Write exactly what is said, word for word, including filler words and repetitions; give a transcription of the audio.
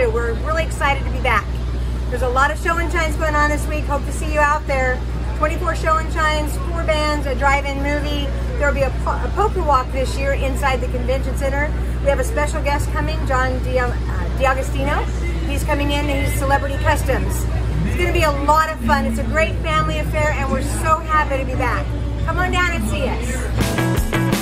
too. We're really excited to be back. There's a lot of show and shines going on this week. Hope to see you out there. twenty-four show and shines, four bands, a drive-in movie. There will be a, po a poker walk this year inside the convention center. We have a special guest coming, John D'Agostino. He's coming in and he's Celebrity Customs. It's going to be a lot of fun. It's a great family affair and we're so happy to be back. Come on down and see us.